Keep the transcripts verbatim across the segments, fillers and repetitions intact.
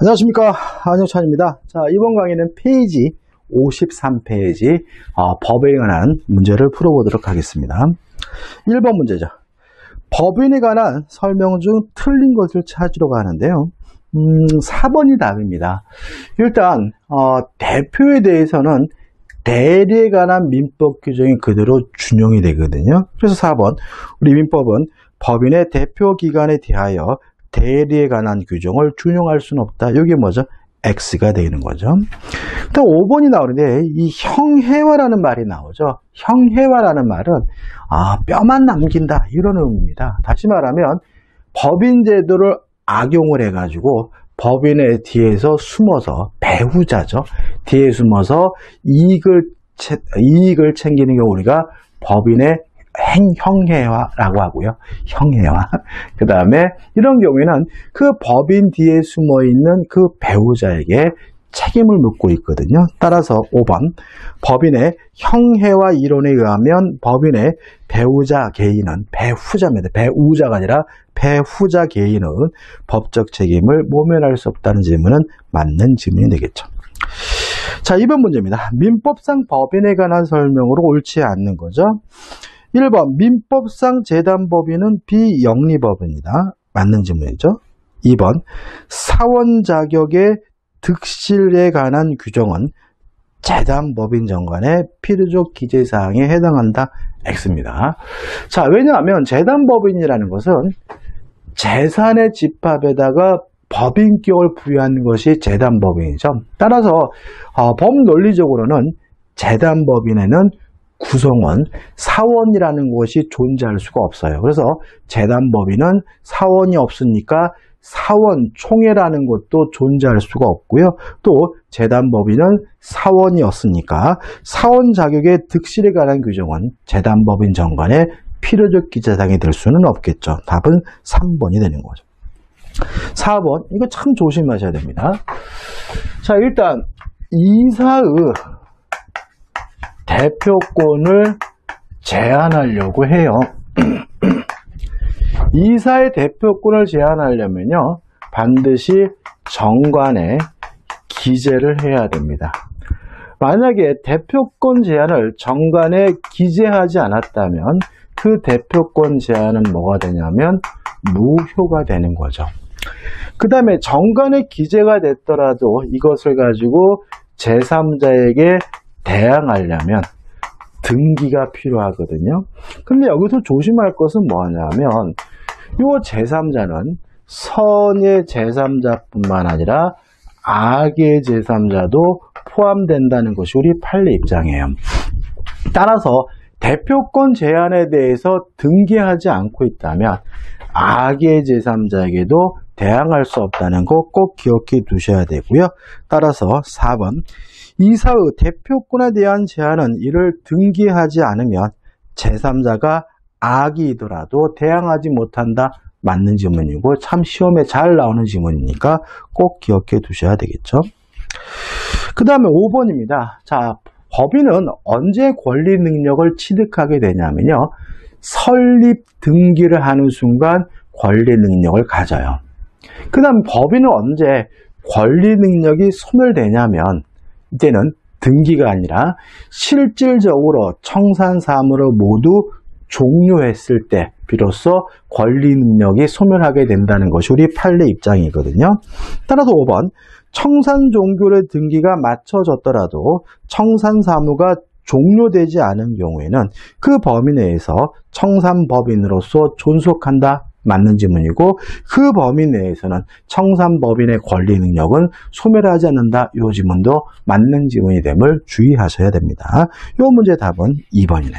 안녕하십니까, 안영찬입니다. 자, 이번 강의는 페이지 오십삼 페이지 어, 법에 관한 문제를 풀어보도록 하겠습니다. 일 번 문제죠. 법인에 관한 설명 중 틀린 것을 찾으려고 하는데요. 음, 사 번이 답입니다. 일단 어, 대표에 대해서는 대리에 관한 민법 규정이 그대로 준용이 되거든요. 그래서 사 번 우리 민법은 법인의 대표 기관에 대하여 대리에 관한 규정을 준용할 수는 없다. 이게 뭐죠? X가 되는 거죠. 또 오 번이 나오는데 이 형해화라는 말이 나오죠. 형해화라는 말은 아, 뼈만 남긴다 이런 의미입니다. 다시 말하면 법인 제도를 악용을 해가지고 법인의 뒤에서 숨어서 배후자죠. 뒤에 숨어서 이익을 채, 이익을 챙기는 게 우리가 법인의 행, 형해화라고 하고요. 형해화. 그 다음에 이런 경우에는 그 법인 뒤에 숨어 있는 그 배우자에게 책임을 묻고 있거든요. 따라서 오 번 법인의 형해화 이론에 의하면 법인의 배우자 개인은 배후자입니다. 배우자가 아니라 배후자 개인은 법적 책임을 모면할 수 없다는 질문은 맞는 질문이 되겠죠. 자, 이 번 문제입니다. 민법상 법인에 관한 설명으로 옳지 않는 거죠. 일 번 민법상 재단법인은 비영리법입니다. 맞는 질문이죠. 이 번 사원 자격의 득실에 관한 규정은 재단법인 정관의 필요적 기재사항에 해당한다. X입니다. 자, 왜냐하면 재단법인이라는 것은 재산의 집합에다가 법인격을 부여하는 것이 재단법인이죠. 따라서 어, 법논리적으로는 재단법인에는 구성원, 사원이라는 것이 존재할 수가 없어요. 그래서 재단법인은 사원이 없으니까 사원 총회라는 것도 존재할 수가 없고요. 또 재단법인은 사원이 없으니까 사원 자격의 득실에 관한 규정은 재단법인 정관의 필요적 기재사항이 될 수는 없겠죠. 답은 삼 번이 되는 거죠. 사 번 이거 참 조심하셔야 됩니다. 자, 일단 이사의 대표권을 제한하려고 해요. 이사의 대표권을 제한하려면요, 반드시 정관에 기재를 해야 됩니다. 만약에 대표권 제한을 정관에 기재하지 않았다면 그 대표권 제한은 뭐가 되냐면 무효가 되는 거죠. 그 다음에 정관에 기재가 됐더라도 이것을 가지고 제삼자에게 대항하려면 등기가 필요하거든요. 근데 여기서 조심할 것은 뭐냐면 이 제삼자는 선의 제삼자뿐만 아니라 악의 제삼자도 포함된다는 것이 우리 판례 입장이에요. 따라서 대표권 제한에 대해서 등기하지 않고 있다면 악의 제삼자에게도 대항할 수 없다는 거 꼭 기억해 두셔야 되고요. 따라서 사 번 이사의 대표권에 대한 제한은 이를 등기하지 않으면 제삼자가 악이더라도 대항하지 못한다. 맞는 질문이고 참 시험에 잘 나오는 질문이니까 꼭 기억해 두셔야 되겠죠. 그 다음에 오 번입니다. 자, 법인은 언제 권리 능력을 취득하게 되냐면요, 설립 등기를 하는 순간 권리 능력을 가져요. 그 다음 법인은 언제 권리 능력이 소멸되냐면 이때는 등기가 아니라 실질적으로 청산 사무를 모두 종료했을 때 비로소 권리 능력이 소멸하게 된다는 것이 우리 판례 입장이거든요. 따라서 오 번 청산 종결의 등기가 마쳐졌더라도 청산 사무가 종료되지 않은 경우에는 그 범위 내에서 청산법인으로서 존속한다. 맞는 질문이고 그 범위 내에서는 청산법인의 권리 능력은 소멸하지 않는다. 이 질문도 맞는 질문이 됨을 주의하셔야 됩니다. 이 문제의 답은 이 번이네요.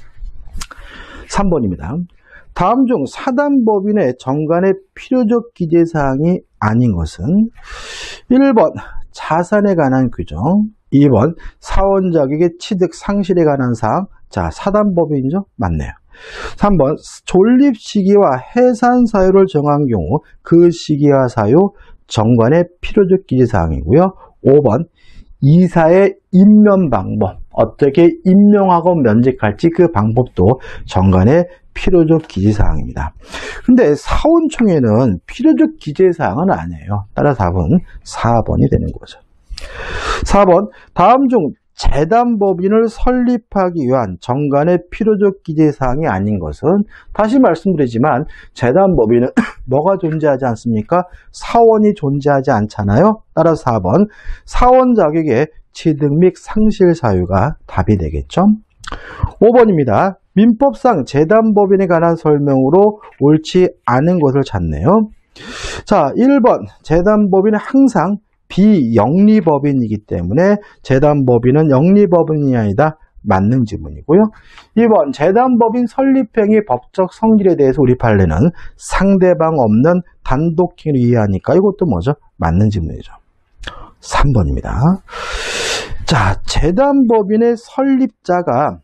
삼 번입니다. 다음 중 사단법인의 정관의 필요적 기재사항이 아닌 것은 일 번 자산에 관한 규정, 이 번 사원 자격의 취득 상실에 관한 사항. 자, 사단법인이죠? 맞네요. 삼 번 존립 시기와 해산 사유를 정한 경우 그 시기와 사유 정관의 필요적 기재사항이고요. 오 번 이사의 임면 방법, 어떻게 임명하고 면직할지 그 방법도 정관의 필요적 기재사항입니다. 근데 사원총회는 필요적 기재사항은 아니에요. 따라서 답은 사 번이 되는 거죠. 사 번, 다음 중 재단법인을 설립하기 위한 정관의 필요적 기재사항이 아닌 것은, 다시 말씀드리지만 재단법인은 뭐가 존재하지 않습니까? 사원이 존재하지 않잖아요. 따라서 사 번, 사원 자격의 취득 및 상실 사유가 답이 되겠죠. 오 번입니다. 민법상 재단법인에 관한 설명으로 옳지 않은 것을 찾네요. 자, 일 번, 재단법인은 항상 비영리법인이기 때문에 재단법인은 영리법인이 아니다. 맞는 지문이고요. 이 번, 재단법인 설립행위 법적 성질에 대해서 우리 판례는 상대방 없는 단독행위를 이해하니까 이것도 뭐죠? 맞는 지문이죠. 삼 번입니다. 자, 재단법인의 설립자가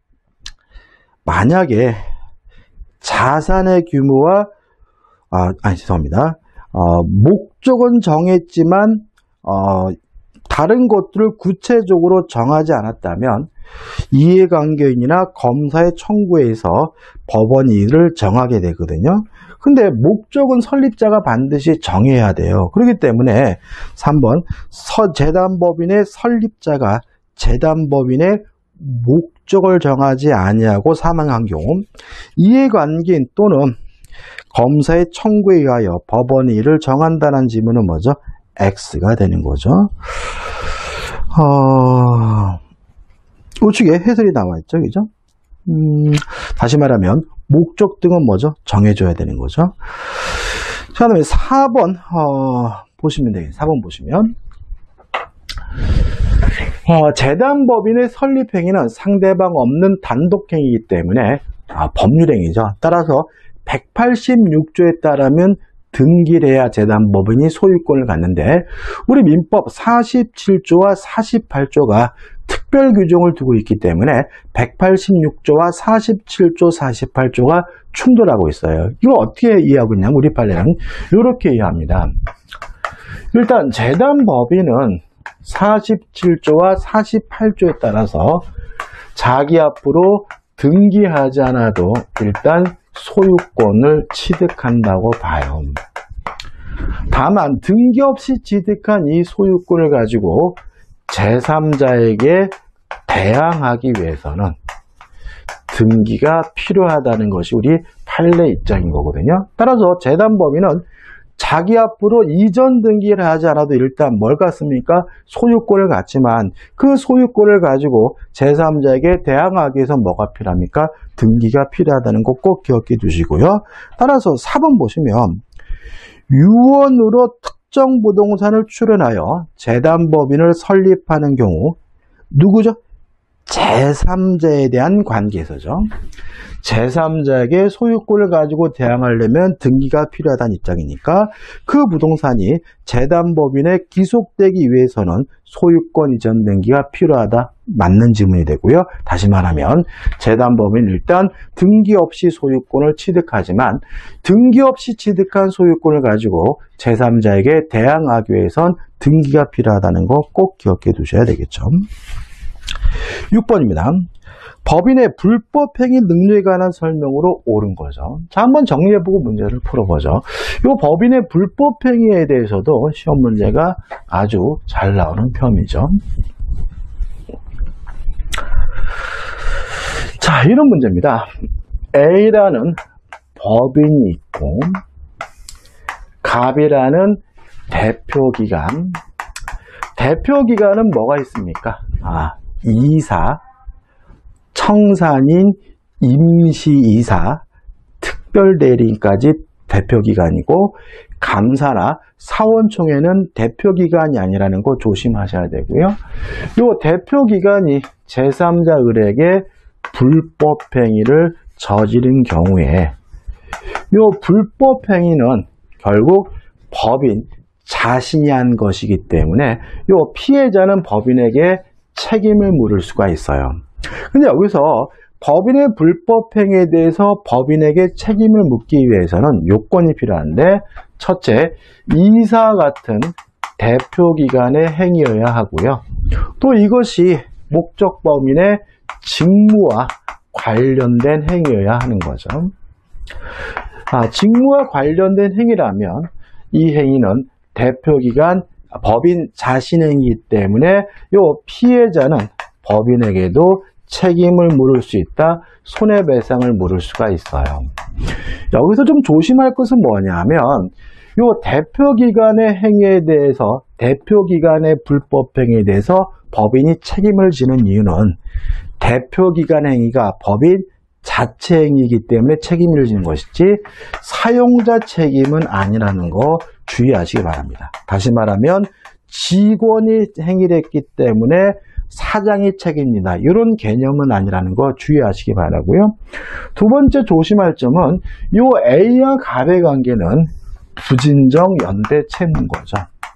만약에 자산의 규모와 아, 아니 죄송합니다. 어, 목적은 정했지만 어, 다른 것들을 구체적으로 정하지 않았다면 이해관계인이나 검사의 청구에 의해서 법원이 이를 정하게 되거든요. 근데 목적은 설립자가 반드시 정해야 돼요. 그렇기 때문에 삼 번, 재단법인의 설립자가 재단법인의 목적을 정하지 아니하고 사망한 경우 이해관계인 또는 검사의 청구에 의하여 법원이 이를 정한다는 지문은 뭐죠? X가 되는 거죠. 어, 우측에 해설이 나와 있죠, 그죠? 음, 다시 말하면 목적 등은 뭐죠? 정해줘야 되는 거죠. 자, 그다음에 사 번 어, 보시면 되겠습니다. 사 번 보시면 어, 재단법인의 설립행위는 상대방 없는 단독행위이기 때문에 아, 법률행위죠. 따라서 백팔십육 조에 따르면 등기를 해야 재단법인이 소유권을 갖는데 우리 민법 사십칠 조와 사십팔 조가 특별 규정을 두고 있기 때문에 백팔십육 조와 사십칠 조, 사십팔 조가 충돌하고 있어요. 이거 어떻게 이해하고 있냐면 우리 판례는 이렇게 이해합니다. 일단 재단법인은 사십칠 조와 사십팔 조에 따라서 자기 앞으로 등기하지 않아도 일단 소유권을 취득한다고 봐요. 다만 등기 없이 취득한 이 소유권을 가지고 제삼자에게 대항하기 위해서는 등기가 필요하다는 것이 우리 판례 입장인 거거든요. 따라서 재단법인은 자기 앞으로 이전 등기를 하지 않아도 일단 뭘 갖습니까? 소유권을 갖지만 그 소유권을 가지고 제삼자에게 대항하기 위해서 뭐가 필요합니까? 등기가 필요하다는 거 꼭 기억해 두시고요. 따라서 사 번 보시면 유언으로 특정 부동산을 출연하여 재단법인을 설립하는 경우 누구죠? 제삼자에 대한 관계에서죠. 제삼자에게 소유권을 가지고 대항하려면 등기가 필요하다는 입장이니까 그 부동산이 재단법인에 기속되기 위해서는 소유권 이전 등기가 필요하다. 맞는 지문이 되고요. 다시 말하면 재단법인은 일단 등기 없이 소유권을 취득하지만 등기 없이 취득한 소유권을 가지고 제삼자에게 대항하기 위해선 등기가 필요하다는 거 꼭 기억해 두셔야 되겠죠. 육 번입니다. 법인의 불법행위 능력에 관한 설명으로 옳은 거죠. 자, 한번 정리해보고 문제를 풀어보죠. 이 법인의 불법행위에 대해서도 시험 문제가 아주 잘 나오는 편이죠. 자, 이런 문제입니다. A라는 법인이 있고 갑이라는 대표기관. 대표기관은 뭐가 있습니까? 아, 이사, 청산인, 임시이사, 특별대리인까지 대표기관이고 감사나 사원총회는 대표기관이 아니라는 거 조심하셔야 되고요. 이 대표기관이 제삼자 을에게 불법행위를 저지른 경우에 이 불법행위는 결국 법인 자신이 한 것이기 때문에 이 피해자는 법인에게 책임을 물을 수가 있어요. 근데 여기서 법인의 불법행위에 대해서 법인에게 책임을 묻기 위해서는 요건이 필요한데 첫째, 이사 같은 대표기관의 행위여야 하고요. 또 이것이 목적 범인의 직무와 관련된 행위여야 하는 거죠. 아, 직무와 관련된 행위라면 이 행위는 대표기관 법인 자신행위이기 때문에 이 피해자는 법인에게도 책임을 물을 수 있다, 손해배상을 물을 수가 있어요. 여기서 좀 조심할 것은 뭐냐면 이 대표기관의 행위에 대해서, 대표기관의 불법행위에 대해서 법인이 책임을 지는 이유는 대표기관 행위가 법인 자체 행위이기 때문에 책임을 지는 것이지 사용자 책임은 아니라는 거 주의하시기 바랍니다. 다시 말하면 직원이 행위를 했기 때문에 사장이 책임이다, 이런 개념은 아니라는 거 주의하시기 바라고요. 두 번째 조심할 점은 이 A와 갑의 관계는 부진정 연대 채무인 거죠.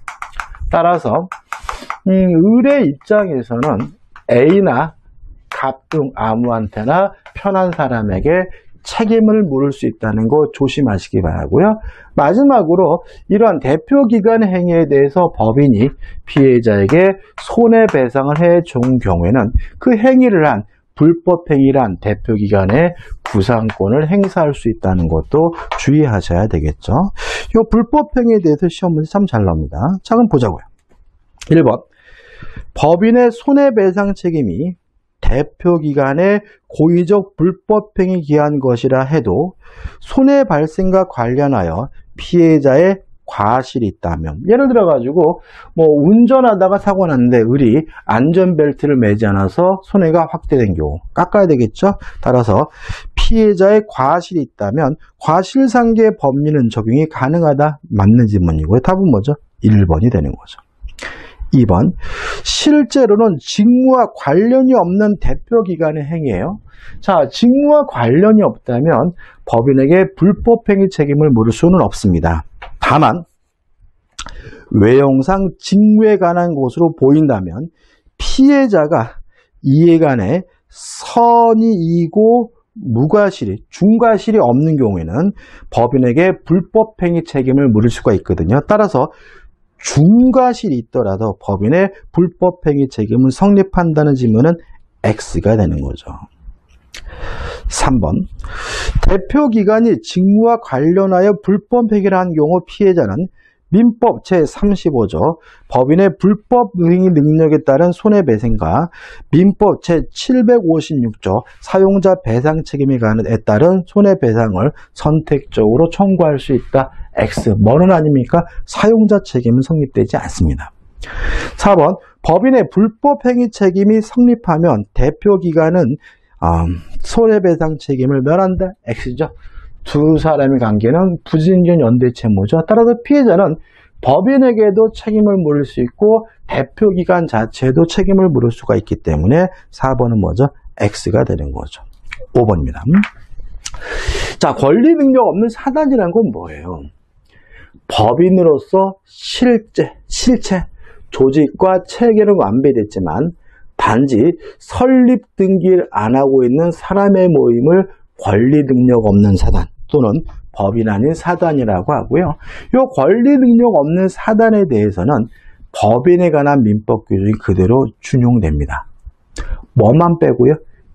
따라서 음, 을의 입장에서는 A나 갑 등 아무한테나 편한 사람에게 책임을 물을 수 있다는 거 조심하시기 바라고요. 마지막으로 이러한 대표기관 행위에 대해서 법인이 피해자에게 손해배상을 해준 경우에는 그 행위를 한 불법행위란 대표기관의 구상권을 행사할 수 있다는 것도 주의하셔야 되겠죠. 이 불법행위에 대해서 시험 문제 참 잘 나옵니다. 자, 그럼 보자고요. 일 번, 법인의 손해배상 책임이 대표기관의 고의적 불법행위 기한 것이라 해도 손해 발생과 관련하여 피해자의 과실이 있다면, 예를 들어 가지고 뭐 운전하다가 사고 났는데 을이 안전벨트를 매지 않아서 손해가 확대된 경우 깎아야 되겠죠. 따라서 피해자의 과실이 있다면 과실상계 법리는 적용이 가능하다, 맞는 질문이고요. 답은 뭐죠? 일 번이 되는 거죠. 이 번, 실제로는 직무와 관련이 없는 대표기관의 행위예요. 자, 직무와 관련이 없다면 법인에게 불법행위 책임을 물을 수는 없습니다. 다만 외형상 직무에 관한 것으로 보인다면 피해자가 이에 관해 선의이고 무과실이, 중과실이 없는 경우에는 법인에게 불법행위 책임을 물을 수가 있거든요. 따라서 중과실이 있더라도 법인의 불법행위 책임은 성립한다는 질문은 X가 되는 거죠. 삼 번, 대표기관이 직무와 관련하여 불법행위를 한 경우 피해자는 민법 제삼십오 조 법인의 불법행위 능력에 따른 손해배상과 민법 제칠백오십육 조 사용자 배상 책임에 따른 손해배상을 선택적으로 청구할 수 있다. X. 뭐는 아닙니까? 사용자 책임은 성립되지 않습니다. 사 번, 법인의 불법행위 책임이 성립하면 대표기관은 음, 손해배상 책임을 면한다. X죠. 두 사람의 관계는 부진전 연대 채무죠. 따라서 피해자는 법인에게도 책임을 물을 수 있고 대표기관 자체도 책임을 물을 수가 있기 때문에 사 번은 뭐죠? X가 되는 거죠. 오 번입니다. 자, 권리 능력 없는 사단이라는 건 뭐예요? 법인으로서 실제, 실체, 조직과 체계는 완비됐지만 단지 설립 등기를 안 하고 있는 사람의 모임을 권리 능력 없는 사단 또는 법인 아닌 사단이라고 하고요. 이 권리 능력 없는 사단에 대해서는 법인에 관한 민법 규정이 그대로 준용됩니다. 뭐만 빼고요?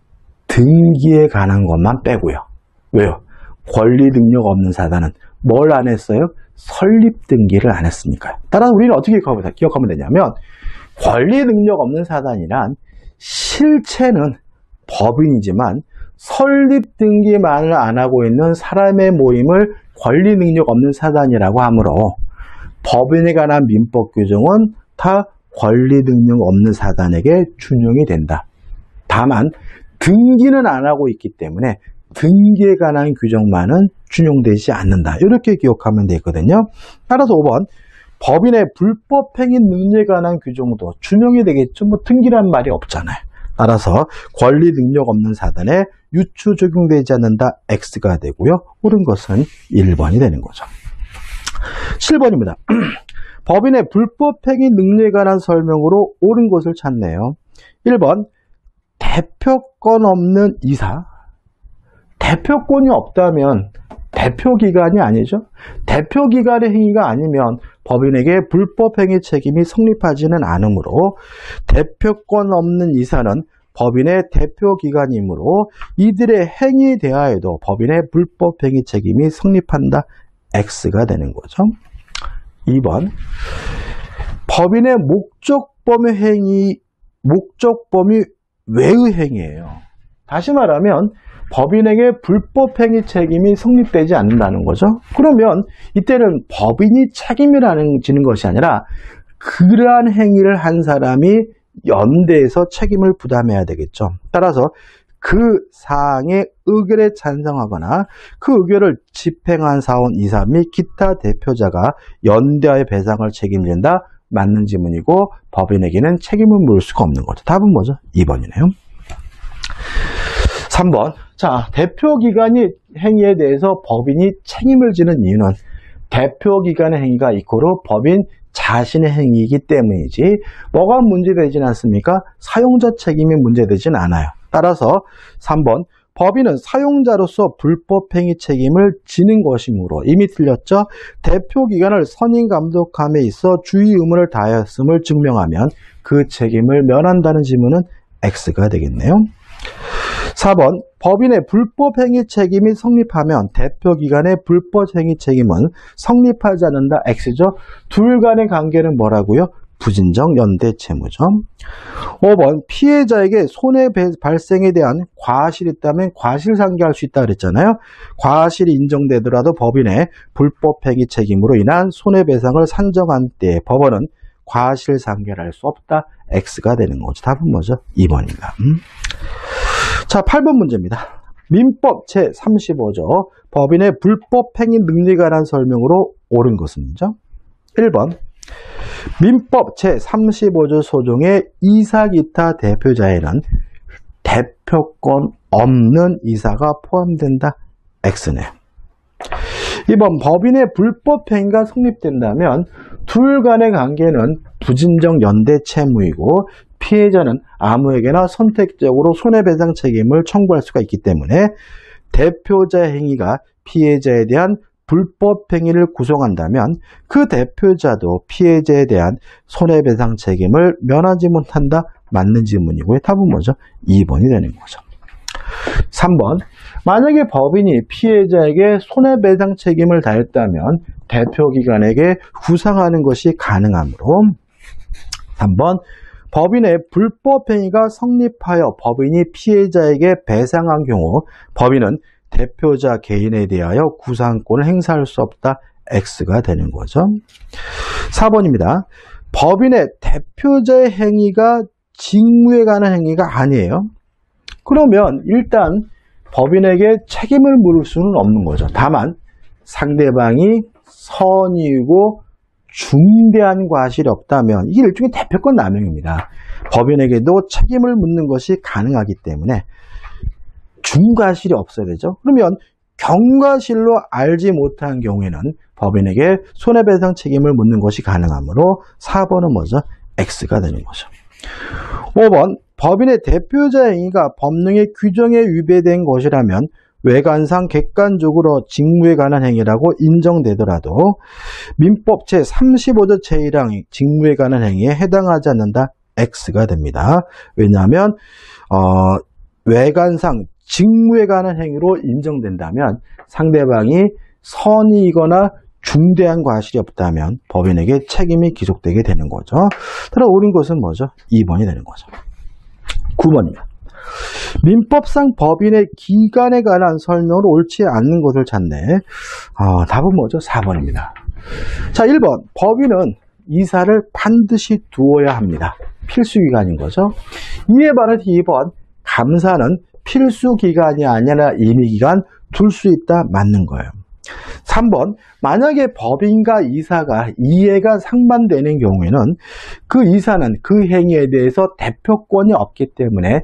등기에 관한 것만 빼고요. 왜요? 권리 능력 없는 사단은 뭘 안 했어요? 설립 등기를 안 했으니까요. 따라서 우리는 어떻게 기억하면 되냐면 권리 능력 없는 사단이란 실체는 법인이지만 설립 등기만을 안 하고 있는 사람의 모임을 권리 능력 없는 사단이라고 하므로 법인에 관한 민법 규정은 다 권리 능력 없는 사단에게 준용이 된다. 다만 등기는 안 하고 있기 때문에 등기에 관한 규정만은 준용되지 않는다. 이렇게 기억하면 되거든요. 따라서 오 번, 법인의 불법행위 능력에 관한 규정도 준용이 되겠죠. 뭐 등기란 말이 없잖아요. 따라서 권리 능력 없는 사단에 유추 적용되지 않는다. X가 되고요. 옳은 것은 일 번이 되는 거죠. 칠 번입니다. 법인의 불법행위 능력에 관한 설명으로 옳은 것을 찾네요. 일 번, 대표권 없는 이사. 대표권이 없다면 대표기관이 아니죠. 대표기관의 행위가 아니면 법인에게 불법행위 책임이 성립하지는 않으므로 대표권 없는 이사는 법인의 대표기관이므로 이들의 행위에 대하여도 법인의 불법행위 책임이 성립한다. X가 되는 거죠. 이 번 법인의 목적범위 행위, 목적범위 외의 행위예요. 다시 말하면 법인에게 불법행위 책임이 성립되지 않는다는 거죠. 그러면 이때는 법인이 책임을 지는 것이 아니라 그러한 행위를 한 사람이 연대해서 책임을 부담해야 되겠죠. 따라서 그 사항의 의결에 찬성하거나 그 의결을 집행한 사원 이사 및 기타 대표자가 연대하여 배상을 책임진다. 맞는 지문이고 법인에게는 책임을 물을 수가 없는 거죠. 답은 뭐죠? 이 번이네요. 삼 번. 자, 대표기관이 행위에 대해서 법인이 책임을 지는 이유는 대표기관의 행위가 이코로 법인 자신의 행위이기 때문이지 뭐가 문제되진 않습니까? 사용자 책임이 문제되진 않아요. 따라서 삼 번 법인은 사용자로서 불법행위 책임을 지는 것이므로 이미 틀렸죠? 대표기관을 선임 감독함에 있어 주의 의무를 다하였음을 증명하면 그 책임을 면한다는 지문은 X가 되겠네요. 사 번 법인의 불법행위 책임이 성립하면 대표기관의 불법행위 책임은 성립하지 않는다. X죠. 둘 간의 관계는 뭐라고요? 부진정 연대 채무죠. 오 번 피해자에게 손해 발생에 대한 과실이 있다면 과실상계할 수 있다 그랬잖아요. 과실이 인정되더라도 법인의 불법행위 책임으로 인한 손해배상을 산정한 때 법원은 과실상계를 할 수 없다. X가 되는 거죠. 답은 뭐죠? 이 번입니다. 음? 자, 팔 번 문제입니다. 민법 제삼십오 조 법인의 불법행위 능력에 관한 설명으로 옳은 것은요. 일 번 민법 제삼십오 조 소종의 이사 기타 대표자에는 대표권 없는 이사가 포함된다. X네. 이 번 법인의 불법행위가 성립된다면 둘 간의 관계는 부진정 연대 채무이고 피해자는 아무에게나 선택적으로 손해배상 책임을 청구할 수가 있기 때문에 대표자의 행위가 피해자에 대한 불법행위를 구성한다면 그 대표자도 피해자에 대한 손해배상 책임을 면하지 못한다. 맞는 지문이고요. 답은 뭐죠? 이 번이 되는 거죠. 삼 번 만약에 법인이 피해자에게 손해배상 책임을 다했다면 대표기관에게 구상하는 것이 가능하므로 삼 번 법인의 불법행위가 성립하여 법인이 피해자에게 배상한 경우 법인은 대표자 개인에 대하여 구상권을 행사할 수 없다. X가 되는 거죠. 사 번입니다. 법인의 대표자의 행위가 직무에 관한 행위가 아니에요. 그러면 일단 법인에게 책임을 물을 수는 없는 거죠. 다만 상대방이 선의이고 중대한 과실이 없다면 이게 일종의 대표권 남용입니다. 법인에게도 책임을 묻는 것이 가능하기 때문에 중과실이 없어야 되죠. 그러면 경과실로 알지 못한 경우에는 법인에게 손해배상 책임을 묻는 것이 가능하므로 사 번은 뭐죠? X가 되는 거죠. 오 번 법인의 대표자 행위가 법령의 규정에 위배된 것이라면 외관상 객관적으로 직무에 관한 행위라고 인정되더라도 민법 제삼십오 조 제일 항 직무에 관한 행위에 해당하지 않는다. X가 됩니다. 왜냐하면 어, 외관상 직무에 관한 행위로 인정된다면 상대방이 선의이거나 중대한 과실이 없다면 법인에게 책임이 기속되게 되는 거죠. 따라 옳은 것은 뭐죠? 이 번이 되는 거죠. 구 번입니다. 민법상 법인의 기간에 관한 설명을 옳지 않는 것을 찾네. 어, 답은 뭐죠? 사 번입니다. 자, 일 번 법인은 이사를 반드시 두어야 합니다. 필수기간인 거죠. 이에 반해서 이 번 감사는 필수기간이 아니라 임의기간 둘 수 있다. 맞는 거예요. 삼 번 만약에 법인과 이사가 이해가 상반되는 경우에는 그 이사는 그 행위에 대해서 대표권이 없기 때문에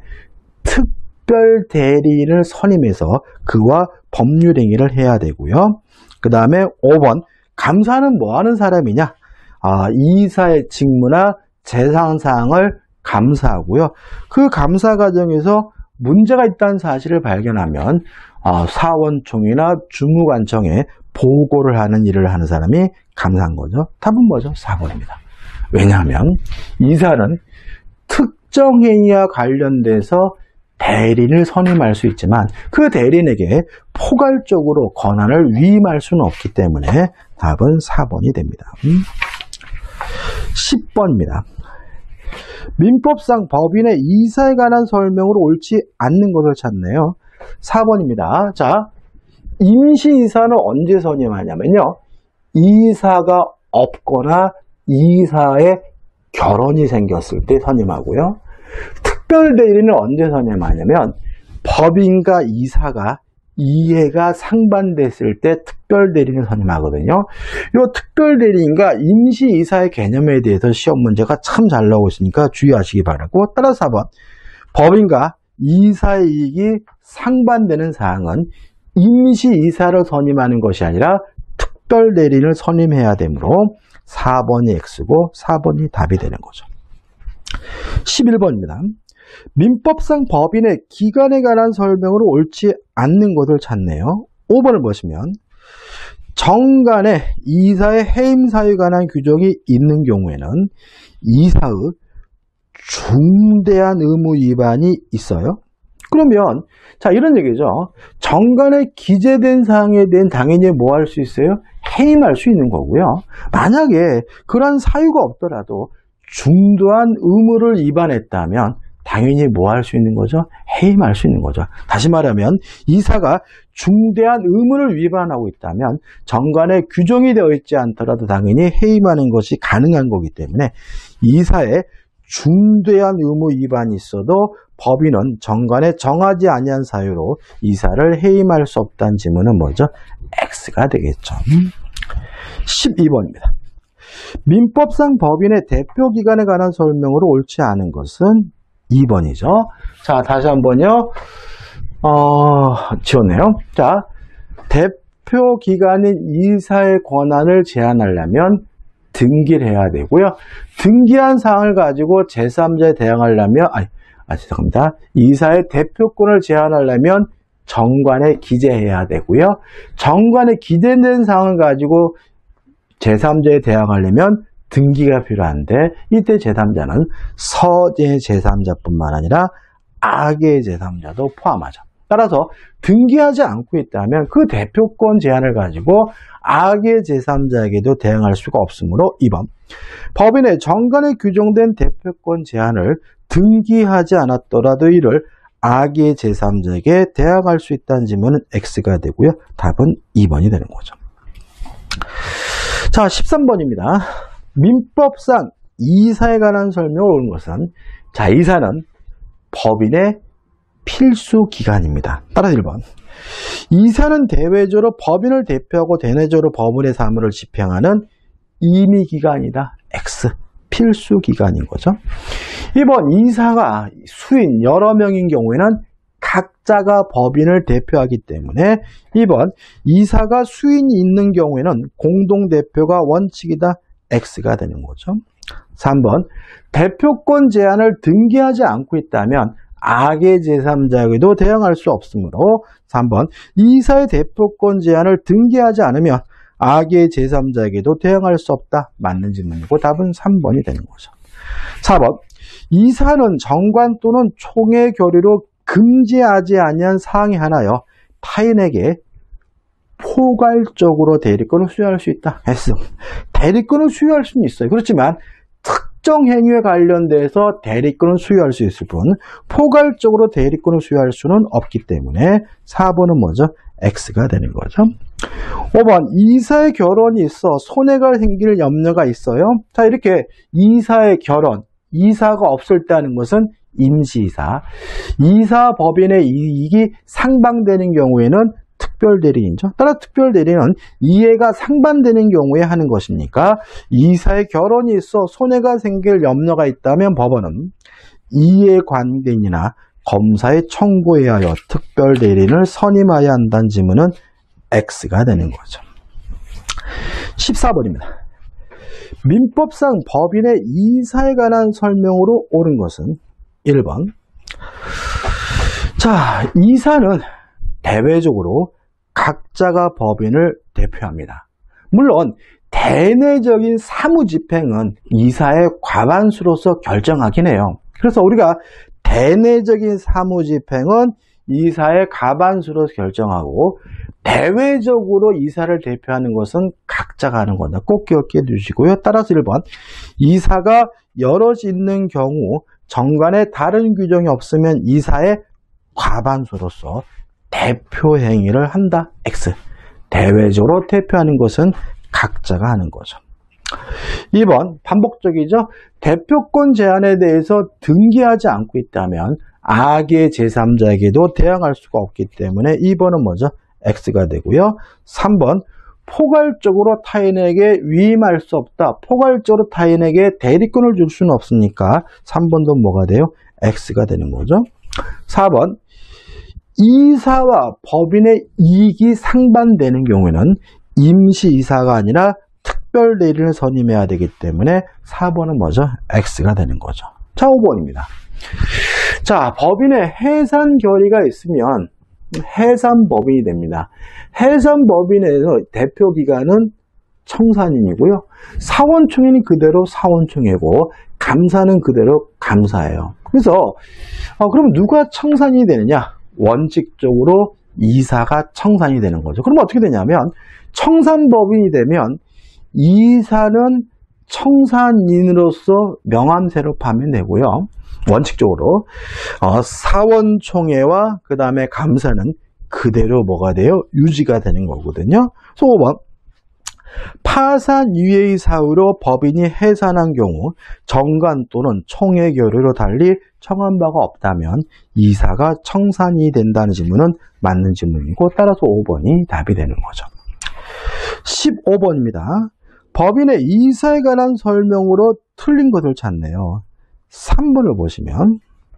특별 대리인을 선임해서 그와 법률 행위를 해야 되고요. 그 다음에 오 번 감사는 뭐 하는 사람이냐? 아, 이사의 직무나 재산사항을 감사하고요. 그 감사 과정에서 문제가 있다는 사실을 발견하면 아, 사원총회나 주무관청에 보고를 하는 일을 하는 사람이 감사한 거죠. 답은 뭐죠? 사 번입니다. 왜냐하면 이사는 특정 행위와 관련돼서 대리인을 선임할 수 있지만 그 대리인에게 포괄적으로 권한을 위임할 수는 없기 때문에 답은 사 번이 됩니다. 십 번입니다. 민법상 법인의 이사에 관한 설명으로 옳지 않는 것을 찾네요. 사 번입니다. 자, 임시이사는 언제 선임하냐면요. 이사가 없거나 이사의 결혼이 생겼을 때 선임하고요. 특별대리인은 언제 선임하냐면 법인과 이사가 이해가 상반됐을 때 특별대리인을 선임하거든요. 이 특별대리인과 임시이사의 개념에 대해서 시험 문제가 참 잘 나오고 있으니까 주의하시기 바라고, 따라서 사 번 법인과 이사의 이익이 상반되는 사항은 임시이사를 선임하는 것이 아니라 특별대리인을 선임해야 되므로 사 번이 X고 사 번이 답이 되는 거죠. 십일 번입니다. 민법상 법인의 기간에 관한 설명으로 옳지 않는 것을 찾네요. 오 번을 보시면 정간에 이사의 해임 사유에 관한 규정이 있는 경우에는 이사의 중대한 의무 위반이 있어요. 그러면 자, 이런 얘기죠. 정간에 기재된 사항에 대한 당연히 뭐 할 수 있어요? 해임할 수 있는 거고요. 만약에 그런 사유가 없더라도 중대한 의무를 위반했다면 당연히 뭐 할 수 있는 거죠? 해임할 수 있는 거죠. 다시 말하면 이사가 중대한 의무를 위반하고 있다면 정관에 규정이 되어 있지 않더라도 당연히 해임하는 것이 가능한 거기 때문에 이사의 중대한 의무 위반이 있어도 법인은 정관에 정하지 아니한 사유로 이사를 해임할 수 없다는 지문은 뭐죠? X가 되겠죠. 십이 번입니다. 민법상 법인의 대표기관에 관한 설명으로 옳지 않은 것은 이 번이죠. 자, 다시 한번요. 어, 지웠네요. 자, 대표기관인 이사의 권한을 제한하려면 등기를 해야 되고요. 등기한 사항을 가지고 제삼자에 대항하려면, 아니, 아, 죄송합니다. 이사의 대표권을 제한하려면 정관에 기재해야 되고요. 정관에 기재된 사항을 가지고 제삼자에 대항하려면 등기가 필요한데 이때 제삼자는 서재 제삼자뿐만 아니라 악의 제삼자도 포함하죠. 따라서 등기하지 않고 있다면 그 대표권 제한을 가지고 악의 제삼자에게도 대항할 수가 없으므로 이 번 법인의 정관에 규정된 대표권 제한을 등기하지 않았더라도 이를 악의 제삼자에게 대항할 수 있다는 지문은 X가 되고요. 답은 이 번이 되는 거죠. 자, 십삼 번입니다. 민법상 이사에 관한 설명을 옳은 것은, 자, 이사는 법인의 필수 기관입니다. 따라서 일 번 이사는 대외적으로 법인을 대표하고 대내적으로 법인의 사무를 집행하는 임의기관이다. X. 필수 기관인 거죠. 이 번 이사가 수인 여러 명인 경우에는 각자가 법인을 대표하기 때문에 이 번 이사가 수인이 있는 경우에는 공동대표가 원칙이다. X가 되는 거죠. 삼 번 대표권 제한을 등기하지 않고 있다면 악의 제삼자에게도 대항할 수 없으므로 삼 번 이사의 대표권 제한을 등기하지 않으면 악의 제삼자에게도 대항할 수 없다. 맞는 질문이고 답은 삼 번이 되는 거죠. 사 번 이사는 정관 또는 총회 결의로 금지하지 아니한 사항이 하나여 타인에게 포괄적으로 대리권을 수여할 수 있다. S. 대리권을 수여할 수는 있어요. 그렇지만 특정 행위에 관련돼서 대리권을 수여할 수 있을 뿐 포괄적으로 대리권을 수여할 수는 없기 때문에 사 번은 뭐죠? X가 되는 거죠. 오 번 이사의 결혼이 있어 손해가 생길 염려가 있어요. 자, 이렇게 이사의 결혼, 이사가 없을 때 하는 것은 임시이사. 이사 법인의 이익이 상반되는 경우에는 특별대리인이죠. 따라 특별대리는 이해가 상반되는 경우에 하는 것이니까 이사의 결혼이 있어 손해가 생길 염려가 있다면 법원은 이해관계인이나 검사에 청구해야 하여 특별대리인을 선임하여야 한다는 지문은 X가 되는 거죠. 십사 번입니다. 민법상 법인의 이사에 관한 설명으로 옳은 것은 일 번 자, 이사는 대외적으로 각자가 법인을 대표합니다. 물론 대내적인 사무집행은 이사의 과반수로서 결정하긴 해요. 그래서 우리가 대내적인 사무집행은 이사의 과반수로 결정하고 대외적으로 이사를 대표하는 것은 각자가 하는 거다. 꼭 기억해 두시고요. 따라서 일 번 이사가 여럿이 있는 경우 정관에 다른 규정이 없으면 이사의 과반수로서 대표 행위를 한다. X. 대외적으로 대표하는 것은 각자가 하는 거죠. 이 번 반복적이죠. 대표권 제한에 대해서 등기하지 않고 있다면 악의 제삼자에게도 대항할 수가 없기 때문에 이 번은 뭐죠? X가 되고요. 삼 번 포괄적으로 타인에게 위임할 수 없다. 포괄적으로 타인에게 대리권을 줄 수는 없으니까 삼 번도 뭐가 돼요? X가 되는 거죠. 사 번 이사와 법인의 이익이 상반되는 경우에는 임시이사가 아니라 특별 대리인을 선임해야 되기 때문에 사 번은 뭐죠? X가 되는 거죠. 자, 오 번입니다. 자, 법인의 해산 결의가 있으면 해산법인이 됩니다. 해산법인에서 대표기관은 청산인이고요. 사원총회는 그대로 사원총회고 감사는 그대로 감사예요. 그래서 어, 그럼 누가 청산인이 되느냐? 원칙적으로 이사가 청산이 되는 거죠. 그럼 어떻게 되냐면 청산법인이 되면 이사는 청산인으로서 명함세로 파면 되고요. 원칙적으로 어, 사원총회와 그 다음에 감사는 그대로 뭐가 돼요? 유지가 되는 거거든요. 그래서 오 번 파산 이외의 사유로 법인이 해산한 경우 정관 또는 총회 결의로 달리 청한 바가 없다면 이사가 청산이 된다는 질문은 맞는 질문이고 따라서 오 번이 답이 되는 거죠. 십오 번입니다. 법인의 이사에 관한 설명으로 틀린 것을 찾네요. 삼 번을 보시면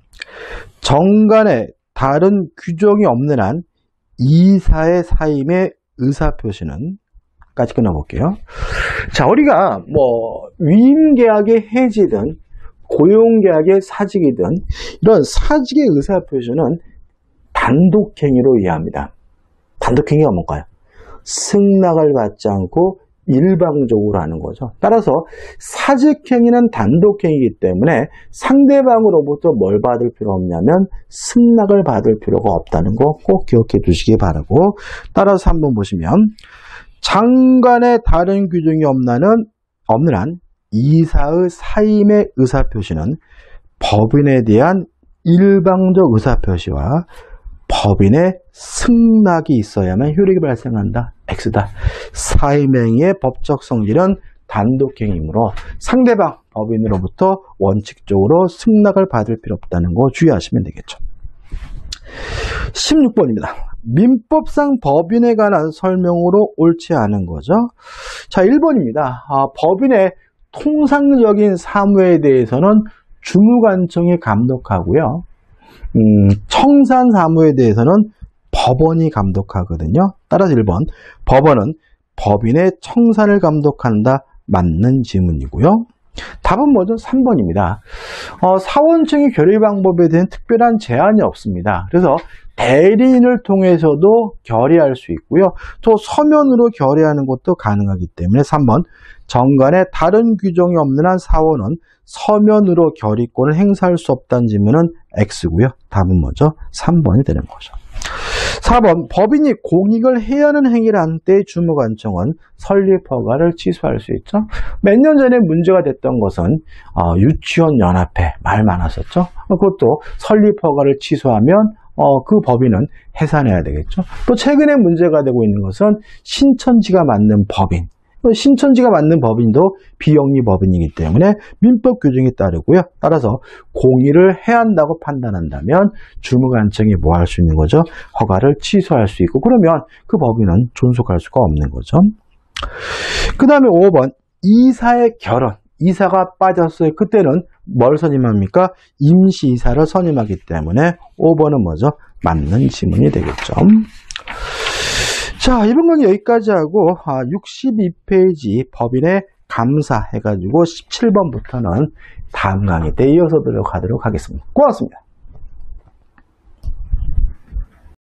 정관에 다른 규정이 없는 한 이사의 사임의 의사표시는 까지 끊어볼게요. 자, 우리가 뭐 위임계약의 해지든 고용계약의 사직이든 이런 사직의 의사표시는 단독행위로 이해합니다. 단독행위가 뭔가요? 승낙을 받지 않고 일방적으로 하는 거죠. 따라서 사직행위는 단독행위이기 때문에 상대방으로부터 뭘 받을 필요 없냐면 승낙을 받을 필요가 없다는 거 꼭 기억해 두시기 바라고 따라서 한번 보시면 장관의 다른 규정이 없나는, 없는 한 이사의 사임의 의사표시는 법인에 대한 일방적 의사표시와 법인의 승낙이 있어야만 효력이 발생한다. X다. 사임행위의 법적 성질은 단독행위이므로 상대방 법인으로부터 원칙적으로 승낙을 받을 필요 없다는 거 주의하시면 되겠죠. 십육 번입니다. 민법상 법인에 관한 설명으로 옳지 않은 거죠. 자, 일 번입니다. 아, 법인의 통상적인 사무에 대해서는 주무관청이 감독하고요. 음, 청산 사무에 대해서는 법원이 감독하거든요. 따라서 일 번 법원은 법인의 청산을 감독한다. 맞는 질문이고요. 답은 뭐죠? 삼 번입니다. 어, 사원청의 결의 방법에 대한 특별한 제한이 없습니다. 그래서 대리인을 통해서도 결의할 수 있고요. 또 서면으로 결의하는 것도 가능하기 때문에 삼 번 정관에 다른 규정이 없는 한 사원은 서면으로 결의권을 행사할 수 없다는 질문은 X고요. 답은 뭐죠? 삼 번이 되는 거죠. 사 번 법인이 공익을 해야 하는 행위를 한 때 주무관청은 설립허가를 취소할 수 있죠. 몇 년 전에 문제가 됐던 것은 어, 유치원 연합회 말 많았었죠. 그것도 설립허가를 취소하면 어, 그 법인은 해산해야 되겠죠. 또 최근에 문제가 되고 있는 것은 신천지가 맞는 법인. 신천지가 맞는 법인도 비영리 법인이기 때문에 민법 규정에 따르고요. 따라서 공의를 해야 한다고 판단한다면 주무관청이 뭐 할 수 있는 거죠? 허가를 취소할 수 있고 그러면 그 법인은 존속할 수가 없는 거죠. 그 다음에 오 번 이사의 결혼. 이사가 빠졌어요. 그때는 뭘 선임합니까? 임시이사를 선임하기 때문에 오 번은 뭐죠? 맞는 지문이 되겠죠. 자, 이번 강의 여기까지 하고 육십이 페이지 법인의 감사 해가지고 십칠 번부터는 다음 강의 때 이어서 들어가도록 하겠습니다. 고맙습니다.